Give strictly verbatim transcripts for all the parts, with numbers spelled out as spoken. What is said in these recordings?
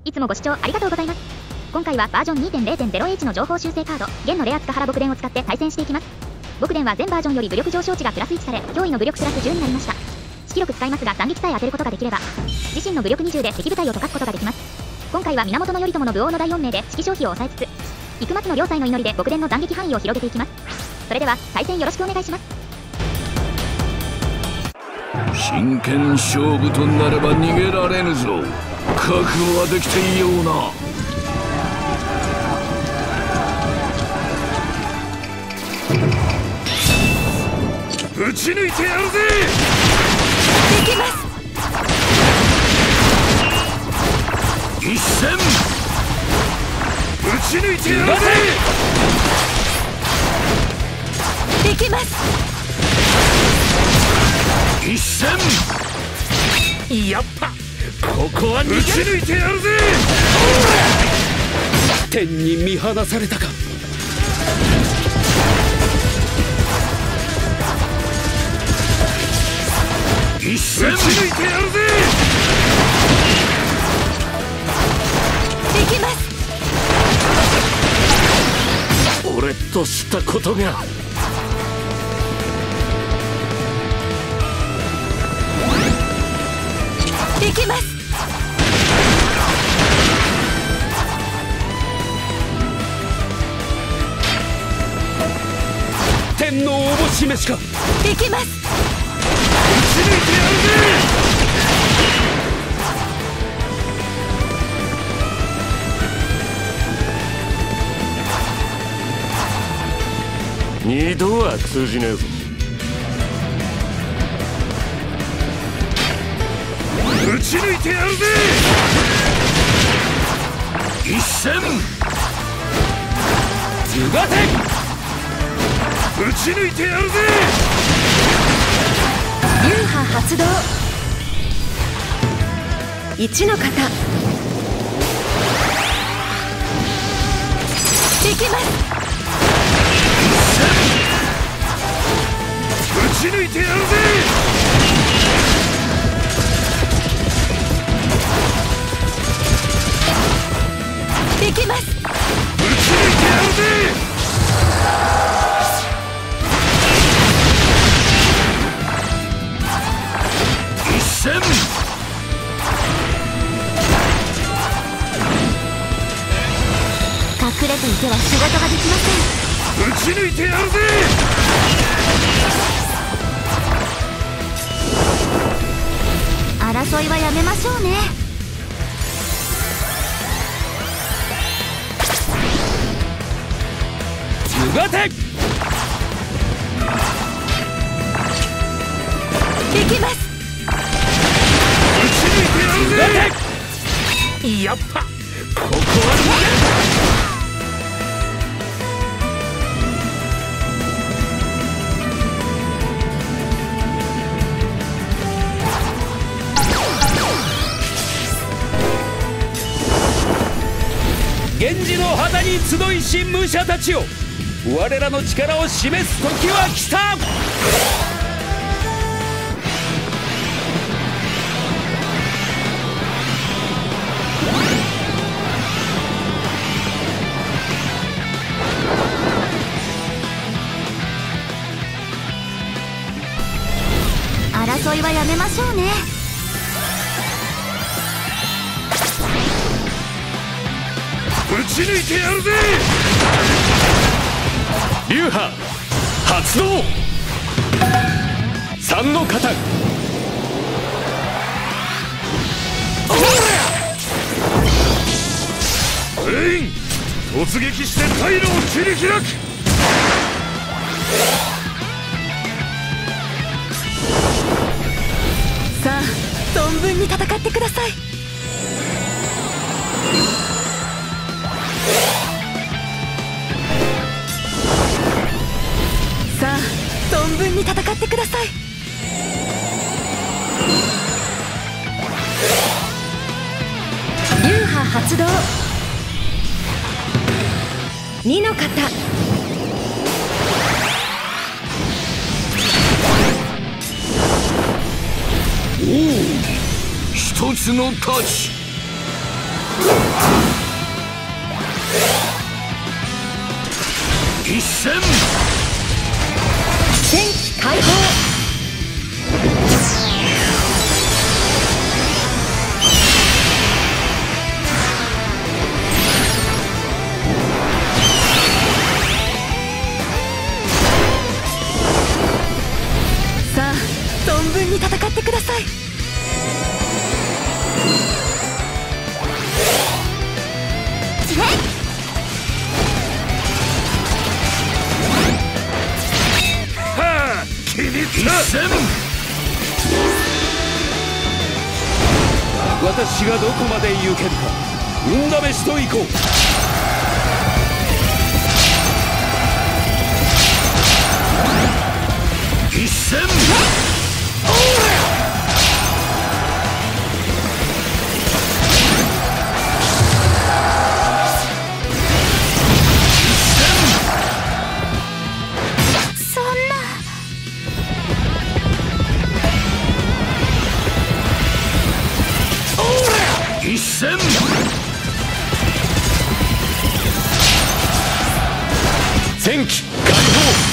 いつもご視聴ありがとうございます。今回はバージョン にてんゼロてんゼロエイチ の情報修正カード、弦のレア塚原牧伝を使って対戦していきます。牧伝は全バージョンより武力上昇値がプラスいちされ、脅威の武力プラスじゅうになりました。式力使いますが斬撃さえ当てることができれば、自身の武力にじゅうで敵部隊を溶かすことができます。今回は源頼朝の武王の大恩命で式消費を抑えつつ、幾松の両妻の祈りで牧伝の斬撃範囲を広げていきます。それでは対戦よろしくお願いします。 真剣勝負となれば逃げられぬぞ。覚悟はできていような。撃ち抜いてやるぜ。 できます。 一戦撃ち抜いてやるぜ。 できます。 一戦やっぱここは逃げる。 撃ち抜いてやるぜ。 天に見放されたか。 一戦撃ち抜いてやるぜ。 できます。 俺としたことが。 できます。 天のおぼし飯か。 できます。 撃ち抜いてやるぜ。 二度は通じねえぞ。 撃ち抜いてやるぜ。一戦受がて撃ち抜いてやるぜ。 流派発動。一の型。できます。 撃ち抜いてやるぜ。 できます。 撃ち抜いてやるぜ。一戦隠れていては仕事ができません。 撃ち抜いてやるぜ。 争いはやめましょうね。 受がてできます。 撃ち抜いてやるぜ。 やっぱここは逃げる。源氏の旗に集いし武者たちよ、我らの力を示す時は来た。 争いはやめましょうね。 撃ち抜いてやるぜ。 流派発動。三の型。 全員突撃して退路を切り開く。 さあ存分に戦ってください。さあ存分に戦ってください。流派発動。二の型。 おお、一つの太刀。 戦。 戦機解放。さあ存分に戦ってください。 一戦。 私がどこまで行けるか運試しと行こう。 一戦。一戦。 戦機解放。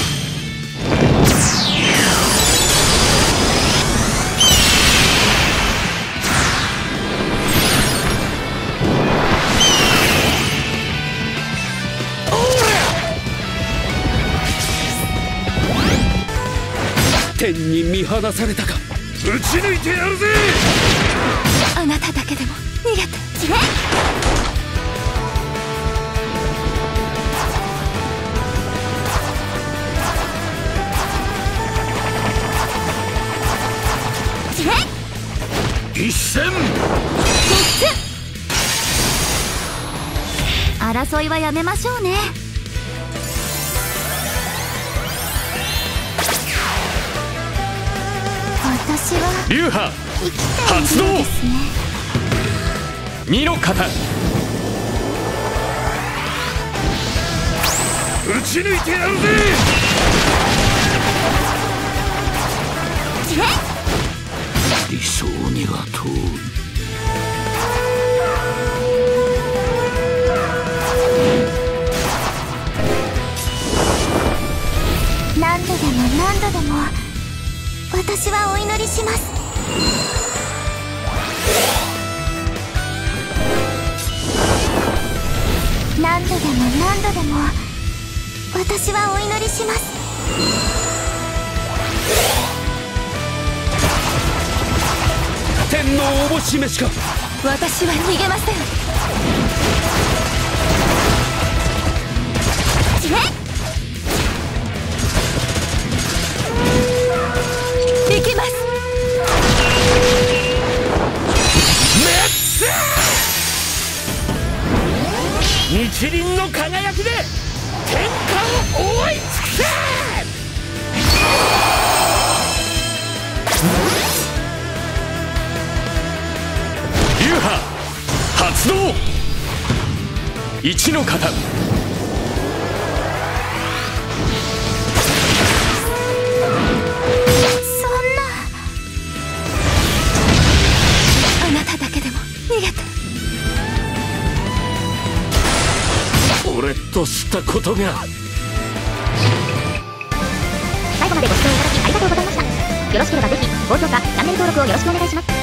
天に見放されたか。撃ち抜いてやるぜ。 あなただけでも逃げて。 一戦。 争いはやめましょうね。私は流派生きて発動。 いるんですね。 二の型。撃ち抜いてやるぜ。 理想には遠い。 何度でも何度でも私はお祈りします。何度でも何度でも私はお祈りします。 天のおぼし召しか。 私は逃げません。行きます。 日輪の輝きで天下を覆い尽くせ。流派発動。一の型。 あなただけでも逃げて。 俺としたことが。 最後までご視聴いただきありがとうございました。よろしければぜひ高評価、チャンネル登録をよろしくお願いします。